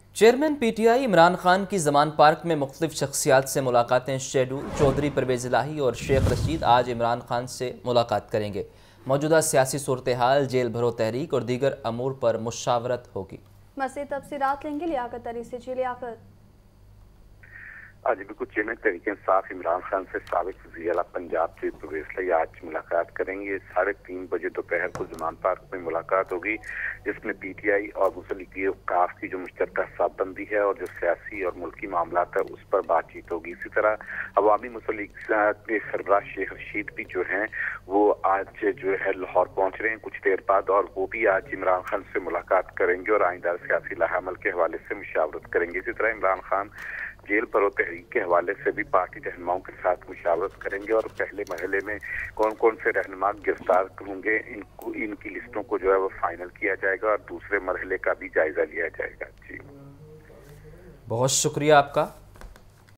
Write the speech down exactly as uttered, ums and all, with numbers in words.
Chairman PTI ٹی آئی عمران خان کی زمان پارک میں مختلف شخصیات سے ملاقاتیں شیڈول۔ چودھری پرویز الہی اور شیخ رشید آج عمران خان سے ملاقات کریں گے۔ موجودہ سیاسی صورتحال، جیل بھرو تحریک اور دیگر امور پر مشاورت ہوگی۔ مزید تفصیلات لیں گے لیاقت علی سے۔ جی لیاقت۔ آج بالکل چیئرمین تحریک انصاف عمران خان سے سابق وزیر اعلیٰ پنجاب چودھری پرویز الہی آج ملاقات کریں گے۔ ساڑھے تین بجے دوپہر کو زمان پارک میں ملاقات ہوگی، جس میں پی ٹی آئی اور مسلم لیگ اوقاف کی جو مشترکہ صف بندی ہے اور جو سیاسی اور ملکی معاملات ہے اس پر بات چیت ہوگی۔ اسی طرح عوامی مسلم لیگ کے سربراہ شیخ رشید بھی جو ہیں وہ آج جو ہے لاہور پہنچ رہے ہیں کچھ دیر بعد، اور وہ بھی آج عمران خان سے ملاقات کریں گے اور آئندہ سیاسی لاہ عمل کے حوالے سے مشاورت کریں گے۔ اسی طرح عمران خان جیل بھرو تحریک کے حوالے سے بھی پارٹی رہنماؤں کے ساتھ مشاورت کریں گے اور پہلے مرحلے میں کون کون سے رہنما گرفتار ہوں گے ان کو ان کی لسٹوں کو جو ہے وہ فائنل کیا جائے گا اور دوسرے مرحلے کا بھی جائزہ لیا جائے گا۔ جی بہت شکریہ آپ کا۔